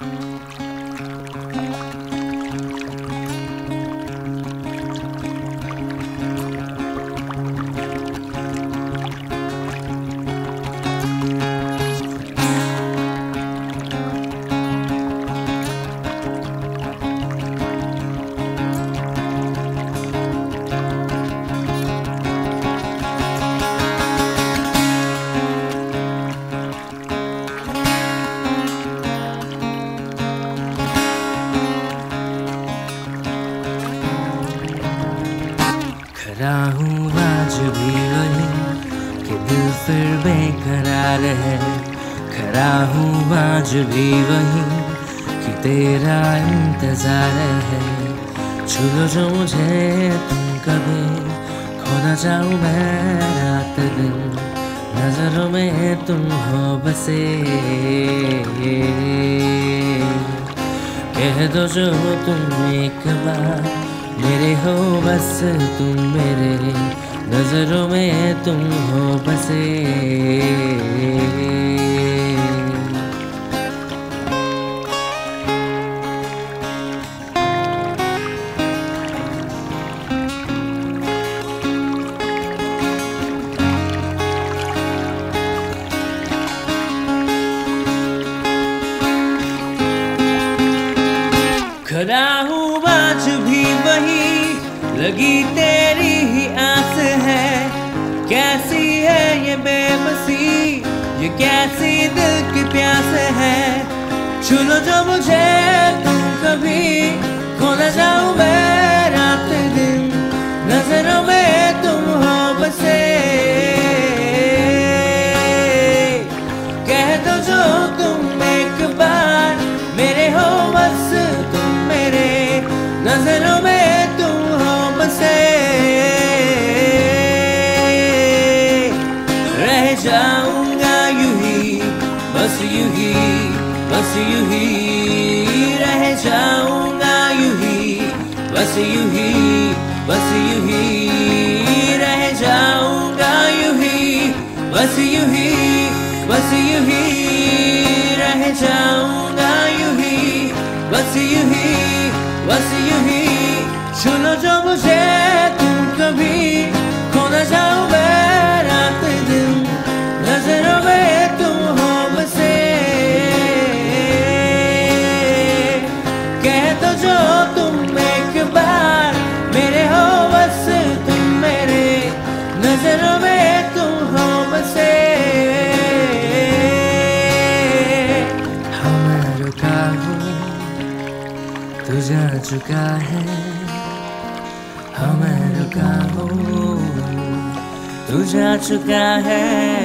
खड़ा हूँ आज भी वही कि दिल फिर बेकरार है। खड़ा हूँ आज भी वही कि तेरा इंतजार है। छू लो जो मुझे तुम कभी, खो ना जाऊँ मैं रात दिन, नजरों में तुम हो बसे। कह दो जो तुम एक बार मेरे हो, बस तुम मेरे, नजरों में तुम हो बसे। खड़ा हूँ आज भी वही, लगी तेरी ही आस है। कैसी है ये बेबसी, ये कैसी दिल की प्यास है। छू लो जो मुझे तुम कभी, खो न जाऊं मैं रात दिन, नजरों में तुम हो बसे। कह दो जो तुम एक बार मेरे हो, बस तुम मेरे, नजरों में तुम हो बसे। रह जाऊंगा यूं ही, बस यूं ही, बस यूं ही। रह जाऊंगा यूं ही, बस यूं ही, बस यूं ही। रह जाऊंगा यूं ही, बस यूं ही, बस यूं ही। रह जाऊंगा यूं ही, बस यूं ही, बस यूं ही। छू लो जो मुझे तुम कभी, खो न जाऊं मैं रात दिन, नजरों में तुम हो बसे। कह दो जो तुम एक बार मेरे हो, बस तुम मेरे, नजरों में तुम हो बसे। हाँ मैं रुका हूँ, तू जा चुका है। हाँ मैं रुका हूँ, तू जा चुका है।